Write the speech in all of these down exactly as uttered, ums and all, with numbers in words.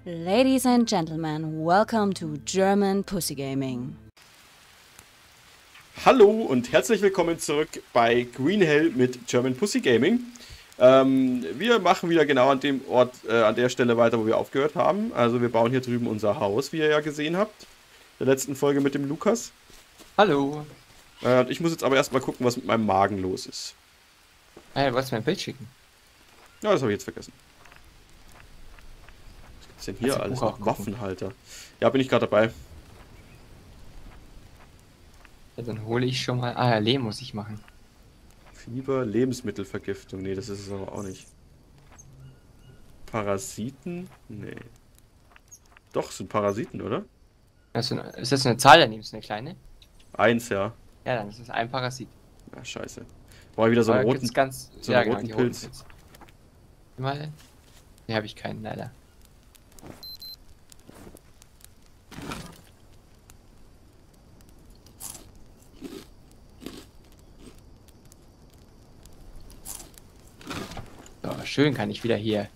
Ladies and gentlemen, welcome to German Pussy Gaming. Hallo und herzlich willkommen zurück bei Green Hell mit German Pussy Gaming. Ähm, wir machen wieder genau an dem Ort, äh, an der Stelle weiter, wo wir aufgehört haben. Also wir bauen hier drüben unser Haus, wie ihr ja gesehen habt. In der letzten Folge mit dem Lukas. Hallo. Äh, ich muss jetzt aber erstmal gucken, was mit meinem Magen los ist. Hey, du wolltest mir ein Bild schicken? Ja, das habe ich jetzt vergessen. Was gibt's denn hier Kannst du alles? Buch auch Noch gucken? Waffenhalter. Ja, bin ich gerade dabei. Ja, dann hole ich schon mal. Ah, ja, Lehm muss ich machen. Fieber, Lebensmittelvergiftung. Nee, das ist es aber auch nicht. Parasiten? Nee. Doch, sind Parasiten, oder? Also, ist das eine Zahl daneben? Ist das eine kleine? Eins, ja. Ja, dann ist es ein Parasit. Ja, scheiße. Brauche ich wieder so einen Aber roten, gibt's ganz, so ja, einen genau, roten die Pilz. roten Pilze. Mal. Ne, habe ich keinen, leider. So, schön kann ich wieder hier.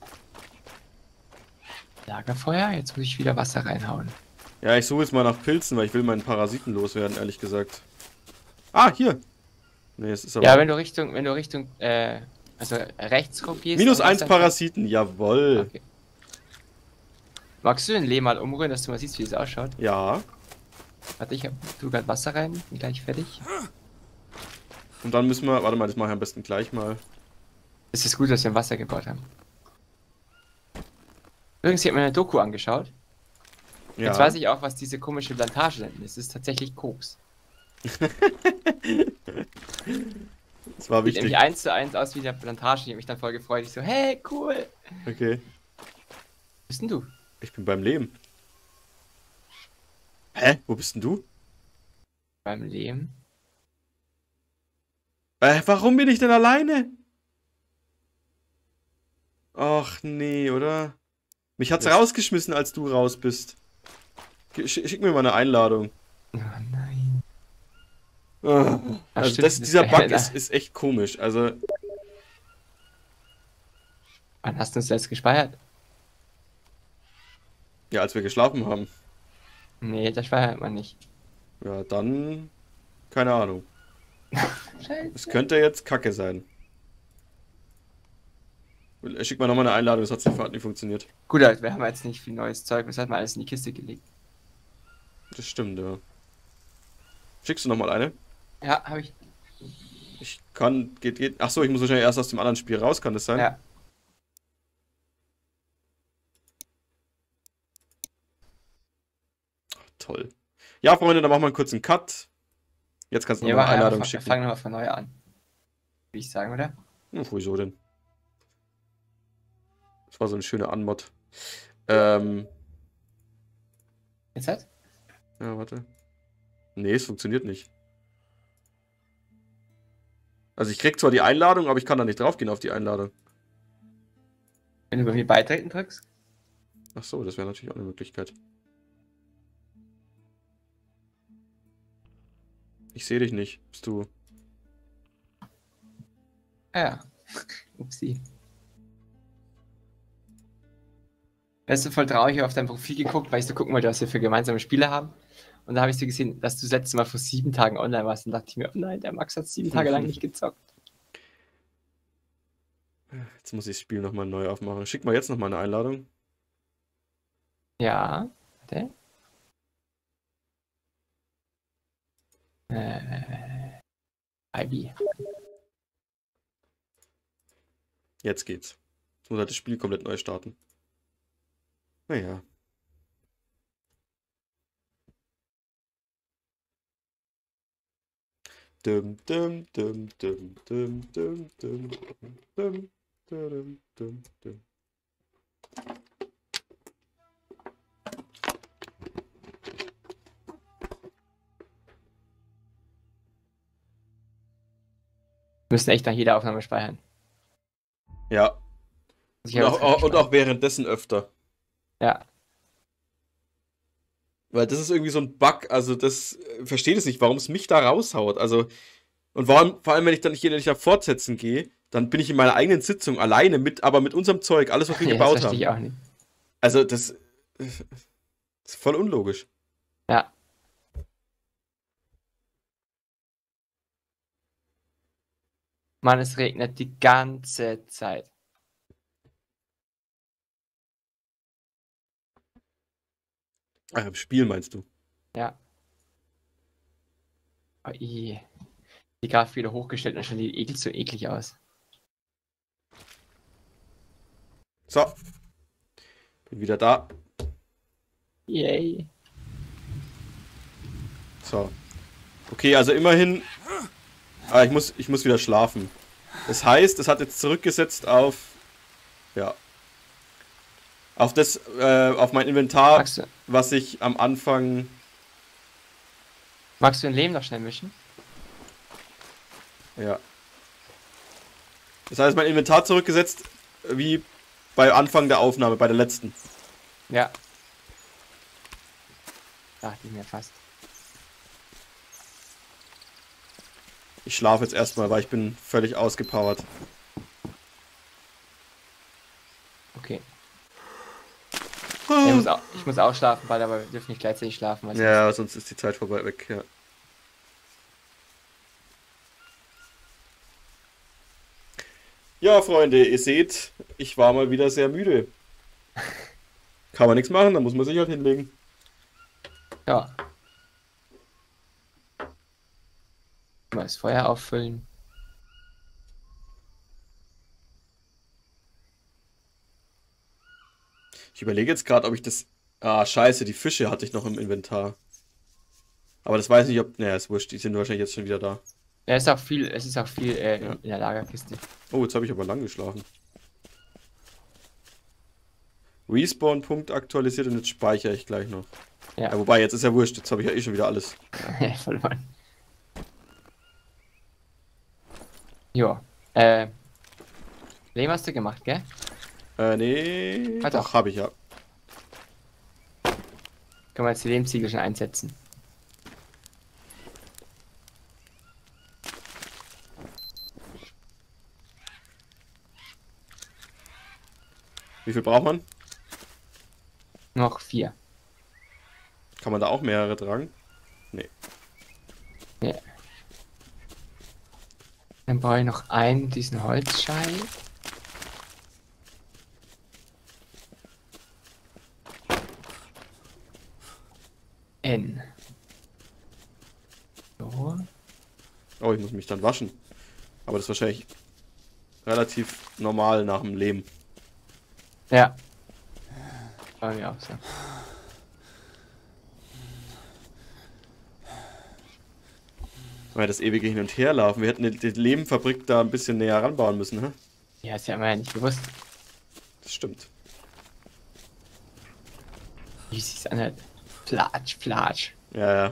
Lagerfeuer, jetzt muss ich wieder Wasser reinhauen. Ja, ich suche jetzt mal nach Pilzen, weil ich will meinen Parasiten loswerden, ehrlich gesagt. Ah, hier! Nee, es ist aber... Ja, wenn du Richtung, wenn du Richtung, äh, also rechts kopierst. Minus eins Parasiten, jawohl. Okay. Magst du den Lehm mal umrühren, dass du mal siehst, wie es ausschaut? Ja. Warte, ich hab, tu grad Wasser rein, bin gleich fertig. Und dann müssen wir... Warte mal, das mache ich am besten gleich mal. Es ist gut, dass wir Wasser gebaut haben. Übrigens, ich habe mir eine Doku angeschaut. Ja. Jetzt weiß ich auch, was diese komische Plantage nennt. Es ist tatsächlich Koks. Das war Sieht wichtig. nämlich eins zu eins aus wie der Plantage. Ich habe mich dann voll gefreut. Ich so, hey, cool. Okay. Wo bist denn du? Ich bin beim Leben. Hä? Wo bist denn du? Beim Lehm. Äh, warum bin ich denn alleine? Ach nee, oder? Mich hat's Das- rausgeschmissen, als du raus bist. Ge- Sch schick mir mal eine Einladung. Oh nein. Ah, Ach, Also stimmt, das, das dieser ist- Bug ist, ist echt komisch. Also, Wann hast du uns das gespeichert? ja, als wir geschlafen haben. Nee, das speichert man nicht. Ja, dann... Keine Ahnung. Scheiße. Es könnte jetzt Kacke sein. Schick mal nochmal eine Einladung, das hat nicht, hat nicht funktioniert. Gut, also wir haben jetzt nicht viel neues Zeug. Das hat man alles in die Kiste gelegt. Das stimmt, ja. Schickst du nochmal eine? Ja, habe ich. Ich kann... Geht, geht... Achso, ich muss wahrscheinlich erst aus dem anderen Spiel raus, kann das sein? Ja. Toll. Ja, Freunde, dann machen wir einen kurzen Cut. Jetzt kannst du Wir nochmal eine machen Einladung einfach- wir schicken. fangen nochmal von neu an. Würde ich sagen, oder? Hm, wieso denn? Das war so eine schöne Anmod. Ähm, Jetzt hat? ja, warte. Nee, es funktioniert nicht. Also ich krieg zwar die Einladung, aber ich kann da nicht draufgehen auf die Einladung. Wenn du bei mir beitreten drückst? Ach so, das wäre natürlich auch eine Möglichkeit. Ich sehe dich nicht. Bist du... Ah ja. Upsi. Weißt du, voll traurig, ich habe auf dein Profil geguckt, weil ich so gucken wollte, was wir für gemeinsame Spiele haben. Und da habe ich so gesehen, dass du das letzte Mal vor sieben Tagen online warst. Und dachte ich mir, oh nein, der Max hat sieben Tage lang nicht gezockt. Jetzt muss ich das Spiel nochmal neu aufmachen. Schick mal jetzt nochmal eine Einladung. Ja. Warte. Äh. I B. Jetzt geht's. Jetzt muss halt das Spiel komplett neu starten. Naja. Dum, dum, dum, dum, dum, dum, dum, dum, dum, dum, dum. Wir müssen echt nach jeder Aufnahme speichern. Ja. Ich Und hab auch, jetzt auch, und gespeichert. auch währenddessen öfter. Ja. Weil das ist irgendwie so ein Bug, also das äh, verstehe es nicht, warum es mich da raushaut. Also, und warum, vor allem, wenn ich dann nicht hier nicht auf Fortsetzen gehe, dann bin ich in meiner eigenen Sitzung alleine mit, aber mit unserem Zeug, alles, was wir Ja, das gebaut verstehe haben. ich auch nicht. Also, das, ist voll unlogisch. Ja. Mann, es regnet die ganze Zeit. Ach, im Spiel meinst du? Ja. Oh, i. Die Grafik wieder hochgestellt und schon die eklig so eklig aus. So. Bin wieder da. Yay. So. Okay, also immerhin. Ah, ich muss, ich muss wieder schlafen. Das heißt, es hat jetzt zurückgesetzt auf. Ja. Auf das, äh, auf mein Inventar, Magst du, was ich am Anfang. magst du ein Leben noch schnell mischen? Ja. Das heißt, mein Inventar zurückgesetzt, wie bei Anfang der Aufnahme, bei der letzten. Ja. Dachte ich mir fast. Ich schlafe jetzt erstmal, weil ich bin völlig ausgepowert. Okay. Ich muss, auch, ich muss auch schlafen, beide, aber wir dürfen nicht gleichzeitig schlafen. Weil Ja, sonst ist die Zeit vorbei weg, ja. Ja, Freunde, ihr seht, ich war mal wieder sehr müde. Kann man nichts machen, da muss man sich halt hinlegen. Ja. Mal das Feuer auffüllen. Ich überlege jetzt gerade, ob ich das... Ah, scheiße, die Fische hatte ich noch im Inventar. Aber das weiß ich nicht, ob... Naja, ist wurscht, die sind wahrscheinlich jetzt schon wieder da. Ja, es ist auch viel, es ist auch viel äh, Ja. in der Lagerkiste. Oh, jetzt habe ich aber lang geschlafen. Respawn-Punkt aktualisiert und jetzt speichere ich gleich noch. Ja, Ja, wobei, jetzt ist ja wurscht, jetzt habe ich ja eh schon wieder alles. verloren. Jo. Äh. Leben hast du gemacht, gell? Äh, nee... Ah, doch, doch. habe ich ja. Können wir jetzt die Lebensziegel schon einsetzen. Wie viel braucht man? Noch vier. Kann man da auch mehrere tragen? Ja. Dann brauche ich noch einen, diesen Holzscheit. N. So. Oh, ich muss mich dann waschen. Aber das ist wahrscheinlich relativ normal nach dem Leben. Ja. War mir auch so. Weil das ewige Hin- und Herlaufen. Wir hätten die die Lehmfabrik da ein bisschen näher ranbauen müssen, hä? Ja, ist ja immer ja nicht bewusst, Das stimmt. wie sich's anhört. Platsch, platsch. Ja, ja.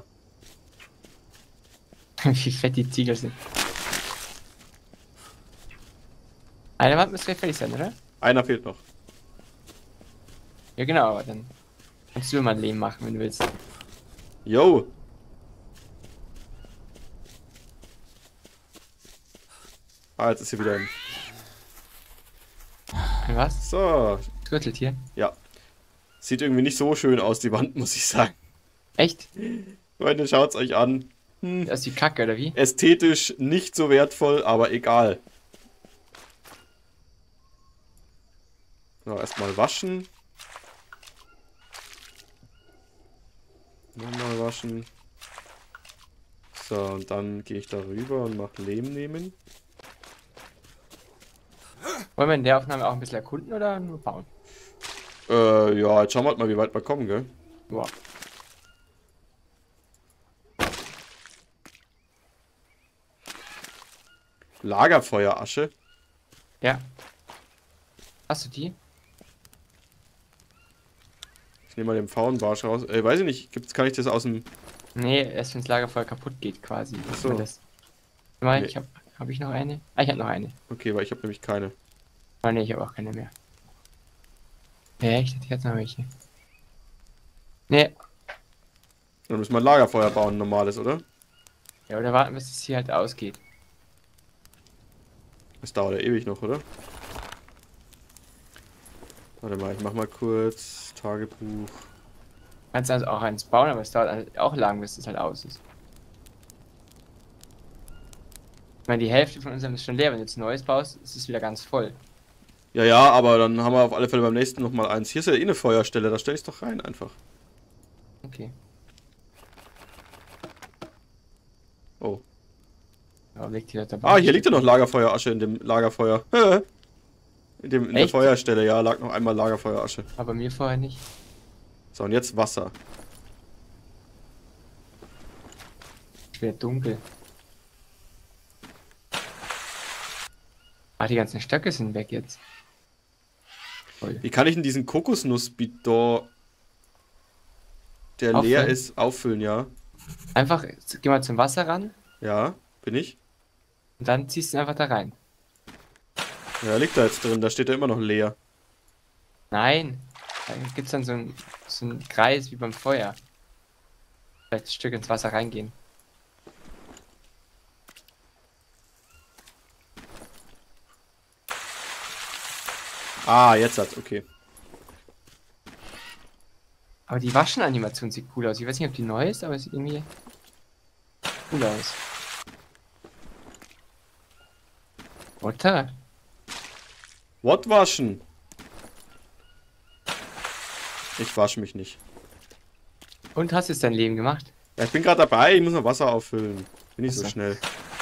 Wie fett die Ziegel sind. Eine Wand müsste fertig sein, oder? Einer fehlt noch. Ja, genau, aber dann kannst du mal ein Leben machen, wenn du willst. Yo! Ah, jetzt ist hier wieder ein... Was? So. Gürteltier? Ja. Sieht irgendwie nicht so schön aus, die Wand, muss ich sagen. Echt? Leute, schaut's euch an. Hm. Das ist die Kacke, oder wie? Ästhetisch nicht so wertvoll, aber egal. So, erstmal waschen. Nochmal waschen. So, und dann gehe ich da rüber und mache Lehm nehmen. Wollen wir in der Aufnahme auch ein bisschen erkunden oder nur bauen? Äh, ja, jetzt schauen wir halt mal, wie weit wir kommen, gell? Boah. Lagerfeuerasche. Ja. Hast du die? Ich nehme mal den Pfauenbarsch raus. Äh, weiß ich nicht, gibt's, kann ich das aus dem... Nee, erst wenn das Lagerfeuer kaputt geht quasi. Ach so. Das. Mal, Nee. ich hab, hab ich noch eine? Ah, ich hab noch eine. Okay, weil ich habe nämlich keine. Ah, nee, ich habe auch keine mehr. Ja, echt? Ich hatte noch welche. Nee. Dann müssen wir ein Lagerfeuer bauen, ein normales, oder? Ja, oder warten, bis es hier halt ausgeht. Das dauert ja ewig noch, oder? Warte mal, ich mach mal kurz Tagebuch. Kannst also auch eins bauen, aber es dauert halt auch lang, bis es halt aus ist. Ich meine, die Hälfte von unserem ist schon leer. Wenn du jetzt ein neues baust, ist es wieder ganz voll. Ja, ja, aber dann haben wir auf alle Fälle beim nächsten nochmal eins. Hier ist ja eh eine Feuerstelle, da stelle ich es doch rein einfach. Okay. Oh. Aber liegt hier dabei? Ah, hier liegt ja noch Lagerfeuerasche in dem Lagerfeuer. In, dem, in der Echt? Feuerstelle, ja, lag noch einmal Lagerfeuerasche. Aber mir vorher nicht. So, und jetzt Wasser. Es wird dunkel. Ah, die ganzen Stöcke sind weg jetzt. Voll. Wie kann ich denn diesen Kokosnussbidon, der Auffüllen? leer ist, auffüllen, ja? Einfach, geh mal zum Wasser ran Ja, bin ich? und dann ziehst du ihn einfach da rein. Ja, liegt da jetzt drin, da steht er immer noch leer. Nein, da gibt's dann so einen so einen Kreis wie beim Feuer. Vielleicht ein Stück ins Wasser reingehen. Ah, jetzt hat, okay. Aber die Waschenanimation sieht cool aus. Ich weiß nicht, ob die neu ist, aber es sieht irgendwie cool aus. Oder? What waschen? Ich wasche mich nicht. Und hast du jetzt dein Leben gemacht? Ja, ich bin gerade dabei, ich muss noch Wasser auffüllen. Bin nicht so Achso. schnell.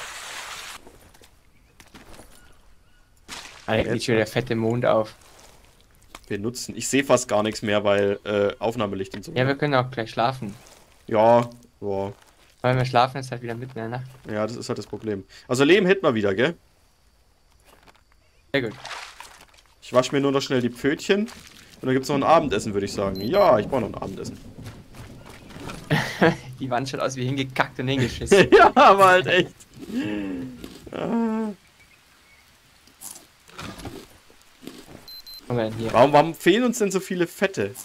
Ah, da geht schon der fette Mond auf. Benutzen. Ich sehe fast gar nichts mehr, weil äh, Aufnahmelicht und so. Ja, wir können auch gleich schlafen. Ja, ja. Weil wenn wir schlafen, ist halt wieder mitten in der Nacht. Ja, das ist halt das Problem. Also Leben hätten wir wieder, gell? Sehr gut. Ich wasche mir nur noch schnell die Pfötchen. Und dann gibt es noch ein Abendessen, würde ich sagen. Ja, ich brauche noch ein Abendessen. Die Wand schaut aus wie hingekackt und hingeschissen. Ja, aber halt echt. Ah. Guck mal hier. Warum, warum fehlen uns denn so viele Fette?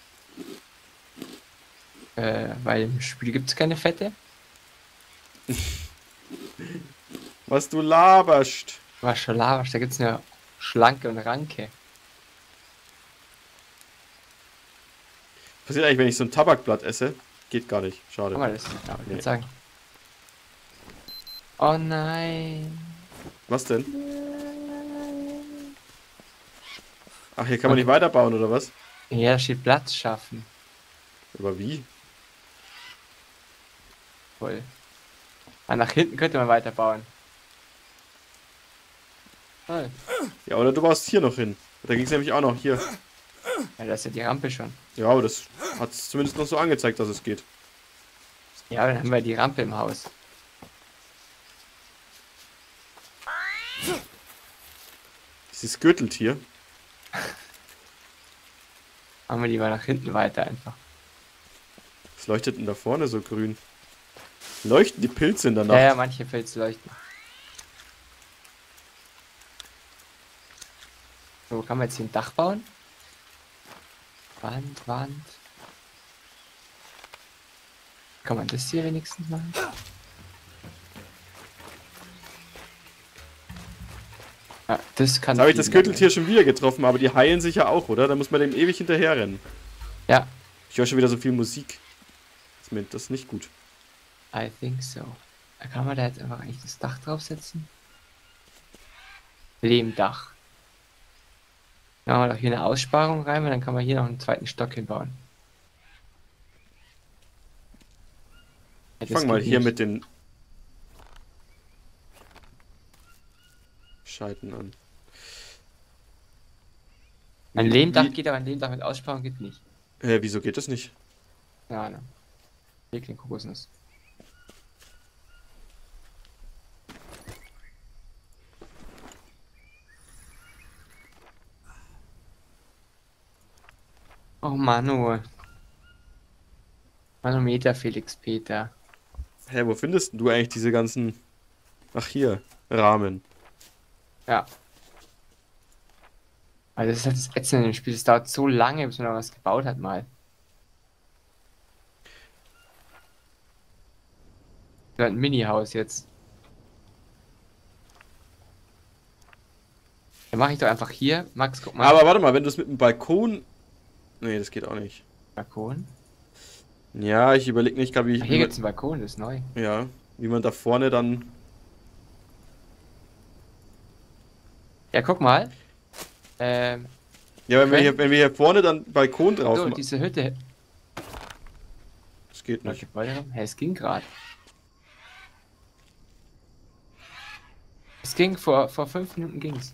Äh, weil im Spiel gibt es keine Fette. Was du laberst. Was schon laberst, da gibt es nur Schlanke und Ranke. Passiert eigentlich, wenn ich so ein Tabakblatt esse? Geht gar nicht. Schade. Guck mal, das ja, ich Nee. würde sagen. Oh nein. Was denn? Ach, hier kann man nicht weiterbauen, oder was? Ja, da steht Platz schaffen. Aber wie? Voll. Ah, nach hinten könnte man weiterbauen. Toll. Ja, oder du baust hier noch hin. Da ging es nämlich auch noch hier. Ja, das ist ja die Rampe schon. Ja, aber das hat es zumindest noch so angezeigt, dass es geht. Ja, dann haben wir die Rampe im Haus. Dieses Gürteltier. Machen wir die mal nach hinten weiter einfach. Was leuchtet denn da vorne so grün? Leuchten die Pilze in der Ja, Nacht? ja, manche Pilze leuchten. So, kann man jetzt hier ein Dach bauen? Wand, Wand. Kann man das hier wenigstens machen? Ja, das kann. Jetzt habe ich das fliegen, Gürteltier schon wieder getroffen, aber die heilen sich ja auch, oder? Da muss man dem ewig hinterher rennen. Ja, Ich höre schon wieder so viel Musik. Ist mir das nicht gut. I think so. Kann man da jetzt einfach eigentlich das Dach draufsetzen? Lehmdach. Dann machen wir doch hier eine Aussparung rein, und dann kann man hier noch einen zweiten Stock hinbauen. Ja, Ich das fange mal geht hier nicht. mit den Scheiten an. Ein Wie- Lehmdach wie- geht, aber ein Lehmdach mit Aussparung geht nicht. Äh, wieso geht das nicht? Ja, ne. Wirklich Kokosnuss. Oh Manu. Manometer Felix Peter. Hä, wo findest du eigentlich diese ganzen... Ach hier, Rahmen. Ja. Also das ist halt das Ätzende in dem Spiel. Es dauert so lange, bis man da was gebaut hat mal. Ja, ein Mini-Haus jetzt. Dann mache ich doch einfach hier. Max, guck mal. Aber warte mal, wenn du es mit dem Balkon Nee, das geht auch nicht. Balkon? Ja, ich überlege nicht gerade, wie ich... Ach, hier gibt es einen Balkon, das ist neu. Ja, wie man da vorne dann... Ja, guck mal. Ähm, Ja, wenn wir, können- hier, wenn wir hier vorne dann Balkon drauf so, machen... diese Hütte. Das geht nicht. Hä, es ging gerade. Es ging vor, vor fünf Minuten ging's.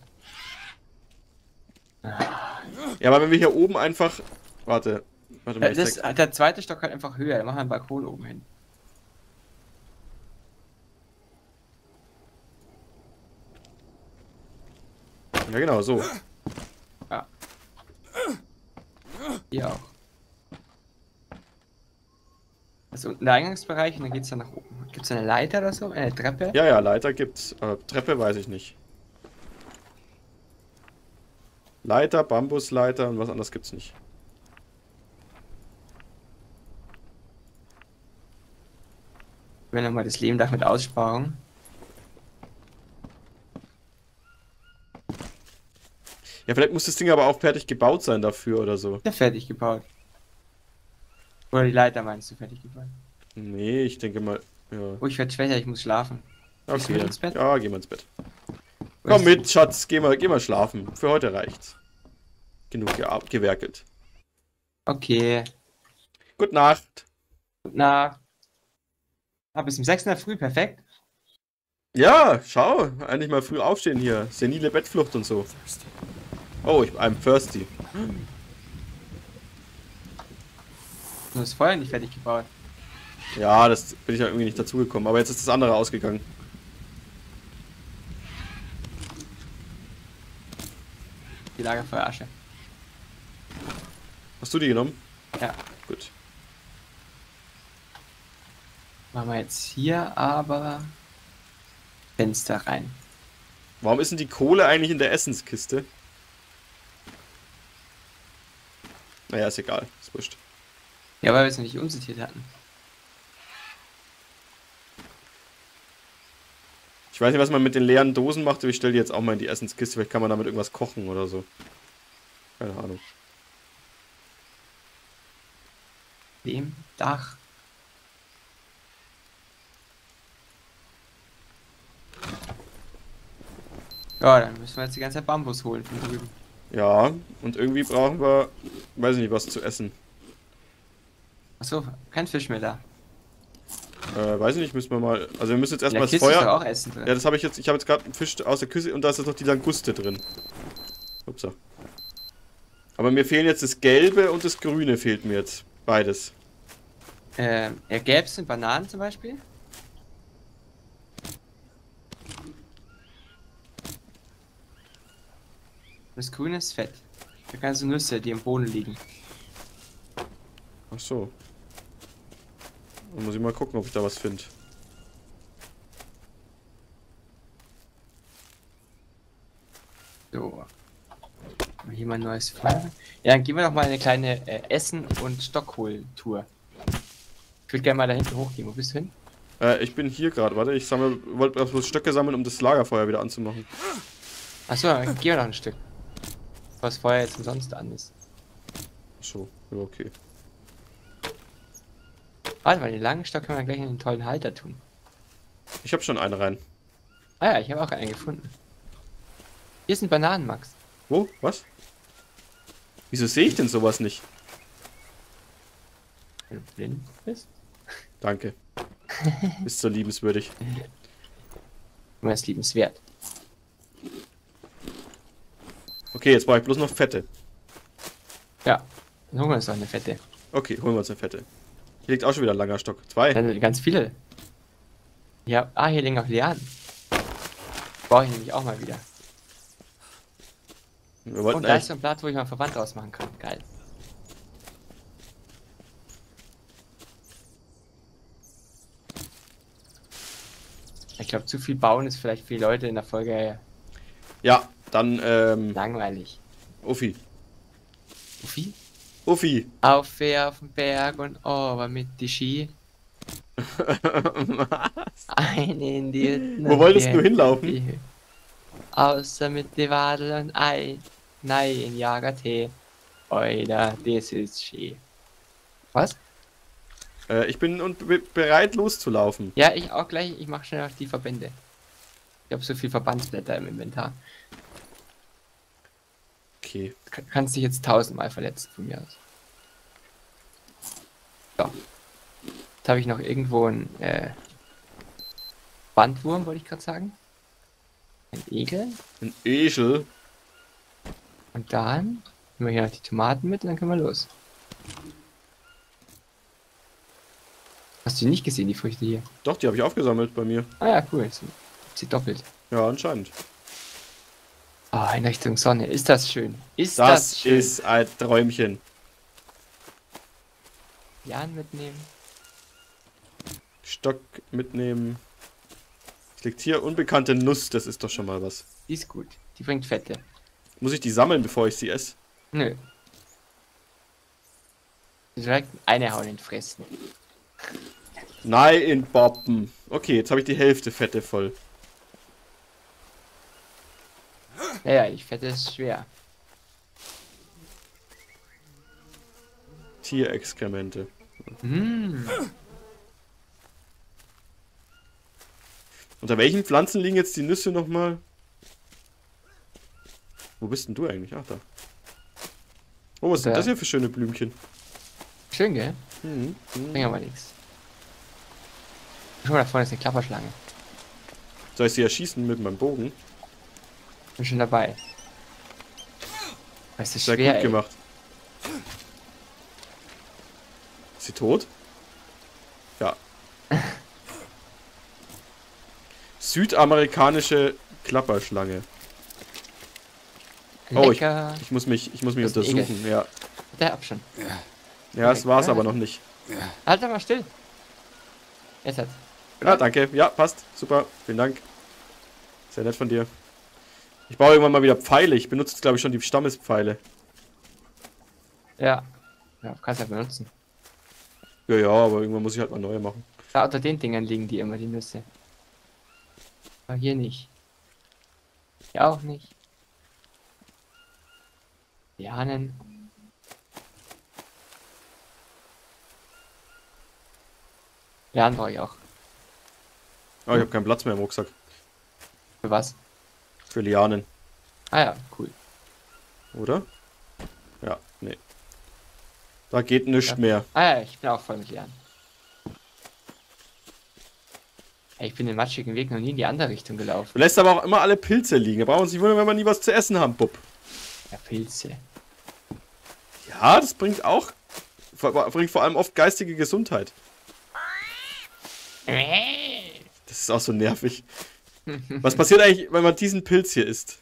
Ja, aber wenn wir hier oben einfach... Warte. Warte mal, Äh, ich das, zeig- der zweite Stock halt einfach höher. Da machen wir einen Balkon oben hin. Ja, genau, so. Ja. Hier auch. Das ist unten der Eingangsbereich und dann geht's dann nach oben. Gibt's eine Leiter oder so? Eine Treppe? Ja, ja, Leiter gibt's. Aber Treppe weiß ich nicht. Leiter, Bambusleiter und was anderes gibt's nicht. Wenn nochmal das Lehmdach mit Aussparung. Ja, vielleicht muss das Ding aber auch fertig gebaut sein dafür oder so. Ist ja fertig gebaut. Oder die Leiter meinst du fertig gebaut? Nee, ich denke mal. Ja. Oh, ich werde schwächer, ich muss schlafen. Gehst du Okay. mit ins Bett? Ja, gehen wir ins Bett. Wo Komm ist- mit, Schatz, geh mal, geh mal schlafen. Für heute reicht's. Genug gear- gewerkelt. Okay. Gute Nacht. Gute Nacht. Ah, bis um sechs in der Früh, perfekt. Ja, schau. Eigentlich mal früh aufstehen hier. Senile Bettflucht und so. Oh, ich, I'm thirsty. Nur das Feuer nicht fertig gebaut. Ja, das bin ich ja irgendwie nicht dazugekommen. Aber jetzt ist das andere ausgegangen. Die Lagerfeuerasche. Hast du die genommen? Ja. Gut. Machen wir jetzt hier aber Fenster rein. Warum ist denn die Kohle eigentlich in der Essenskiste? Naja, ist egal. Ist wurscht. Ja, weil wir es noch nicht umsortiert hatten. Ich weiß nicht, was man mit den leeren Dosen macht, aber ich stelle die jetzt auch mal in die Essenskiste. Vielleicht kann man damit irgendwas kochen oder so. Keine Ahnung. Dem Dach. Ja, dann müssen wir jetzt die ganze Zeit Bambus holen von drüben. Ja, und irgendwie brauchen wir, weiß ich nicht, was zu essen. Achso, kein Fisch mehr da. Äh, weiß ich nicht, müssen wir mal. Also wir müssen jetzt In der erstmal das Kiste ist doch Feuer. auch Essen drin. Ja, das habe ich jetzt. Ich habe jetzt gerade einen Fisch aus der Küche und da ist jetzt noch die Languste drin. Upsa. Aber mir fehlen jetzt das Gelbe und das Grüne fehlt mir jetzt. Beides. Ähm, ja, gelb sind Bananen zum Beispiel. Das Grüne ist Fett. Da kannst du Nüsse, die im Boden liegen. Ach so. Dann muss ich mal gucken, ob ich da was finde. So. Hier mal ein neues Feuer. Ja, dann gehen wir doch mal eine kleine äh, Essen- und Stockholtour. Ich würde gerne mal da hinten hochgehen. Wo bist du hin? Äh, ich bin hier gerade. Warte, ich sammle, wollte erst bloß Stöcke sammeln, um das Lagerfeuer wieder anzumachen. Achso, dann gehen wir noch ein Stück. Was Feuer jetzt umsonst an ist. Ach so, ja, okay. Warte mal, den langen Stock können wir gleich in den tollen Halter tun. Ich habe schon eine rein. Ah ja, ich habe auch einen gefunden. Hier sind Bananen, Max. Wo? Was? Wieso sehe ich denn sowas nicht? Wenn du blind bist. Danke. Ist so liebenswürdig. Du meinst liebenswert. Okay, jetzt brauche ich bloß noch Fette. Ja, dann holen wir uns doch eine fette. Okay, holen wir uns eine Fette. Hier liegt auch schon wieder ein langer Stock. Zwei. Dann ganz viele. Ja, ah, hier liegen auch Lianen. Brauche ich nämlich auch mal wieder. Wir wollten Und da ist eigentlich... so ein Blatt, wo ich mal Verband ausmachen kann. Geil. Ich glaube, zu viel bauen ist vielleicht für die Leute in der Folge Ja, dann, ähm... langweilig. Uffi. Uffi? Uffi. Auf, wer auf den Berg und over mit die Ski. Ein in die Hütten Wo und wolltest die du hinlaufen? die Hü- Außer mit die Wadel und Ei. Nein, in Jagertee. Alter, das ist schön. Was? Äh, ich bin und be bereit loszulaufen. Ja, ich auch gleich. Ich mache schnell auf die Verbände. Ich habe so viel Verbandsblätter im Inventar. Okay. Du kannst dich jetzt tausendmal verletzen von mir aus. So. Jetzt habe ich noch irgendwo einen äh, Bandwurm, wollte ich gerade sagen. Ein Egel. Ein Esel. Und dann nehmen wir hier noch die Tomaten mit und dann können wir los. Hast du die nicht gesehen, die Früchte hier? Doch, die habe ich aufgesammelt bei mir. Ah ja, cool. Sie doppelt. Ja, anscheinend. Ah, in Richtung Sonne. Ist das schön. Ist Das, das, schön. ist ein Träumchen. Jan mitnehmen. Stock mitnehmen. Es liegt hier unbekannte Nuss, das ist doch schon mal was. Die ist gut. Die bringt Fette. Muss ich die sammeln, bevor ich sie esse? Nö. Direkt eine hauen in Fressen. Nein, Boppen. Okay, jetzt habe ich die Hälfte Fette voll. Naja, ich Fette ist schwer. Tierexkremente. Mmh. Unter welchen Pflanzen liegen jetzt die Nüsse nochmal? Wo bist denn du eigentlich? Ach, da. Oh, was sind Da. das hier für schöne Blümchen? Schön, gell? Mhm. Bringt Mhm. aber nichts. Schau mal, da vorne ist eine Klapperschlange. Soll ich sie erschießen mit meinem Bogen? Bin schon dabei. Das ist Sehr schwer, gut ey. gemacht. Ist sie tot? Ja. Südamerikanische Klapperschlange. Oh, ich, Lecker. ich muss mich, ich muss mich Das ist ein untersuchen, ja. Der ab schon. Ja, das war's Lecker. aber noch nicht. Halt doch mal still. Jetzt hat. Ja, danke. Ja, passt. Super. Vielen Dank. Sehr nett von dir. Ich baue irgendwann mal wieder Pfeile. Ich benutze jetzt, glaube ich, schon die Stammespfeile. Ja. Ja, kannst ja benutzen. Ja, ja, aber irgendwann muss ich halt mal neue machen. Da unter den Dingern liegen die immer, die Nüsse. Aber hier nicht. Hier auch nicht. Lianen. Lianen brauche ich auch. Aber ich habe keinen Platz mehr im Rucksack. Für was? Für Lianen. Ah ja, cool. Oder? Ja, nee. Da geht nichts Ja. mehr. Ah ja, ich bin auch voll mit Lianen. Ey, ich bin den matschigen Weg noch nie in die andere Richtung gelaufen. Du lässt aber auch immer alle Pilze liegen. Da brauchen wir uns nicht wundern, wenn wir nie was zu essen haben, Bub. Ja, Pilze. Ja, das bringt auch. Bringt vor allem oft geistige Gesundheit. Das ist auch so nervig. Was passiert eigentlich, wenn man diesen Pilz hier isst?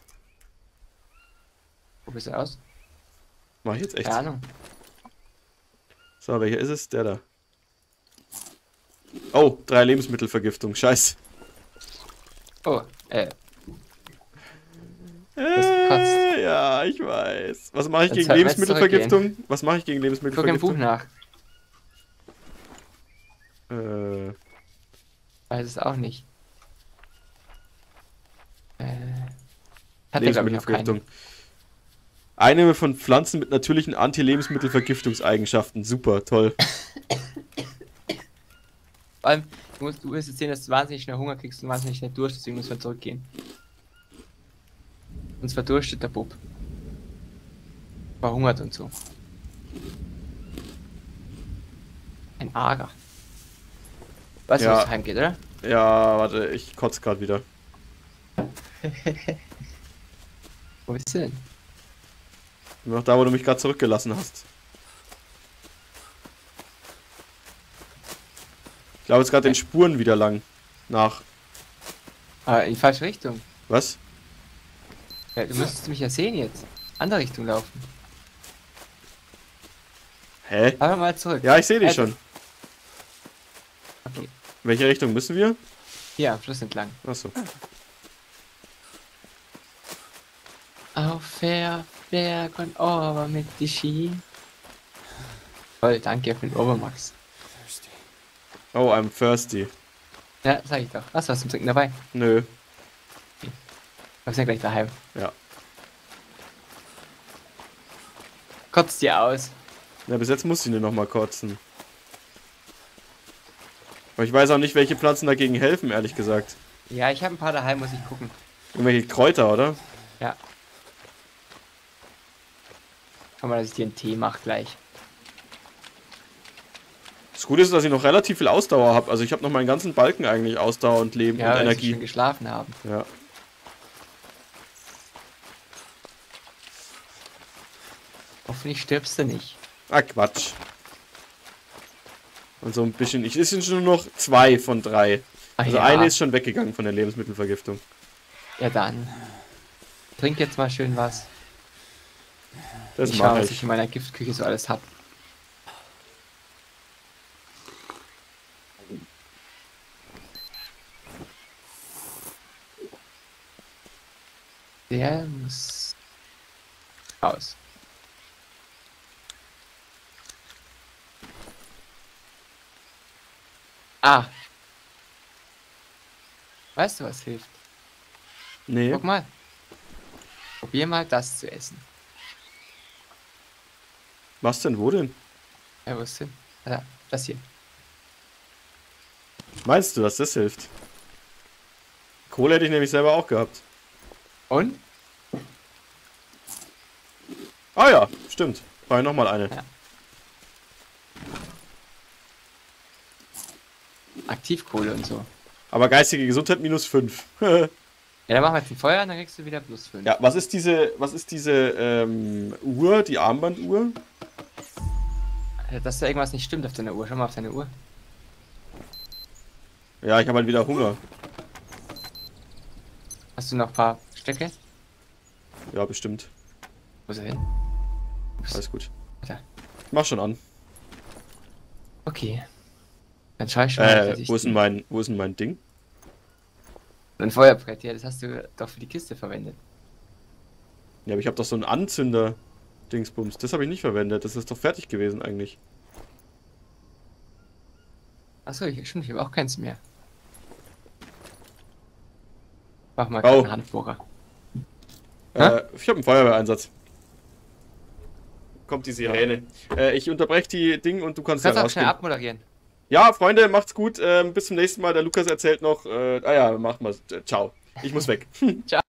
Wo bist du aus? Mach ich jetzt echt. Keine Ahnung. So, welcher ist es? Der da. Oh, drei Lebensmittelvergiftung. Scheiße. Oh, äh, Äh, ja, ich weiß. Was mache ich Dann gegen sollten wir jetzt Lebensmittelvergiftung? Was mache ich gegen guck im Buch Lebensmittelvergiftung? nach. Äh, Weiß es auch nicht. Äh, hat der, glaub ich, noch keinen. Lebensmittelvergiftung. Einnahme von Pflanzen mit natürlichen Anti-Lebensmittelvergiftungseigenschaften. Super, toll. Vor allem, du musst, du wirst jetzt sehen, dass du wahnsinnig schnell Hunger kriegst und wahnsinnig schnell Durst, deswegen müssen wir zurückgehen. Sonst verdurstet der Bub. Verhungert und so. Ein Ager. Weißt du, Ja. wo es heimgeht, oder? Ja, warte, ich kotze gerade wieder. Wo bist du denn? Noch da, wo du mich gerade zurückgelassen hast. Ich glaube jetzt gerade den Spuren wieder lang. Nach. Ah, in die falsche Richtung. Was? Ja, du müsstest mich ja sehen jetzt. Andere Richtung laufen. Hä? Fahr mal zurück. Ja, ich sehe dich Äh, schon. Okay. Welche Richtung müssen wir? Hier, am Fluss entlang. Achso. Auf der Berg und Ober mit die Ski. Toll, danke für den Obermax. Oh, I'm thirsty. Ja, sag ich doch. Hast du was zum Trinken dabei? Nö. Wir sind ja gleich daheim. Ja. Kotzt dir aus. Ja, bis jetzt muss sie nur noch mal kotzen. Aber ich weiß auch nicht, welche Pflanzen dagegen helfen, ehrlich gesagt. Ja, ich habe ein paar daheim, muss ich gucken. Irgendwelche Kräuter, oder? Ja. Schau mal, dass ich dir einen Tee mache gleich. Das Gute ist, dass ich noch relativ viel Ausdauer habe. Also ich habe noch meinen ganzen Balken eigentlich Ausdauer und Leben Ja, und weil sie Energie. schon geschlafen haben. Ja. Hoffentlich stirbst du nicht. Ah, Quatsch. Und so ein bisschen. Ich, es sind schon nur noch zwei von drei. Ach Also ja. eine ist schon weggegangen von der Lebensmittelvergiftung. Ja dann. Trink jetzt mal schön was. Das Ich schaue, mache was ich. ich in meiner Giftküche so alles habe. Der muss raus. Ah. Weißt du, was hilft? Nee. Guck mal. Probier mal das zu essen. Was denn? Wo denn? Ja, wo ist denn? Ah, das hier. Meinst du, dass das hilft? Kohle hätte ich nämlich selber auch gehabt. Und? Ah ja, stimmt. War ja nochmal eine. Ja. Aktivkohle und so. Aber geistige Gesundheit minus fünf. Ja, dann machen wir jetzt ein Feuer und dann kriegst du wieder plus fünf. Ja, was ist diese, was ist diese ähm, Uhr, die Armbanduhr? Dass da irgendwas nicht stimmt auf deiner Uhr. Schau mal auf deine Uhr. Ja, ich habe halt wieder Hunger. Hast du noch ein paar Stöcke? Ja, bestimmt. Wo ist er hin? Alles gut. Da. Mach schon an. Okay. Dann schau ich schon mal, dass Äh, ich wo ist denn mein, wo ist denn mein Ding? ein Feuerbrett, ja, das hast du doch für die Kiste verwendet. Ja, aber ich habe doch so einen Anzünder-Dingsbums. Das habe ich nicht verwendet. Das ist doch fertig gewesen eigentlich. Achso, ich, stimmt, ich habe auch keins mehr. Mach mal Oh. einen Handbohrer. Äh, ich habe einen Feuerwehreinsatz. Kommt die Sirene. Äh, ich unterbreche die Ding und du kannst Du kannst ja auch schnell rausgehen. abmoderieren. Ja, Freunde, macht's gut. Ähm, bis zum nächsten Mal. Der Lukas erzählt noch. Äh, ah ja, machen wir's. Äh, ciao. Ich muss weg. Ciao.